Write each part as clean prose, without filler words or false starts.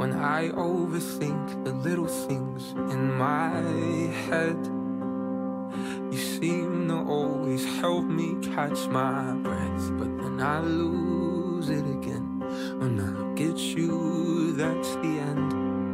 when I overthink the little things in my head. You seem to always help me catch my breath, but then I lose it again. When I get you, that's the end.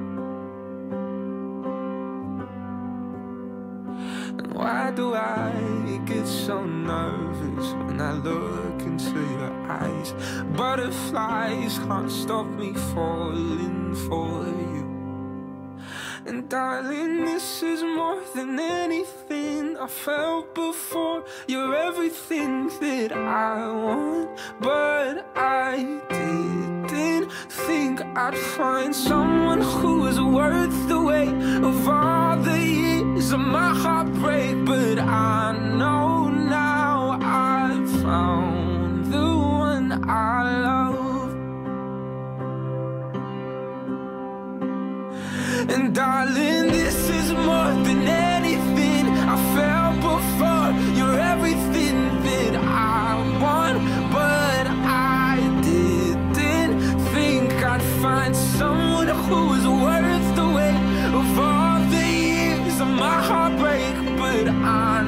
And why do I get so nervous when I look into your eyes? Butterflies can't stop me falling for you. And darling, this is more than anything I felt before. You're everything that I want, but I didn't think I'd find someone who was worth the weight of all the years of my heartbreak. But I know now I've found the one I love. And darling, this is more than anything I felt before. You're everything that I want, but I didn't think I'd find someone who was worth the weight of all the years of my heartbreak. But I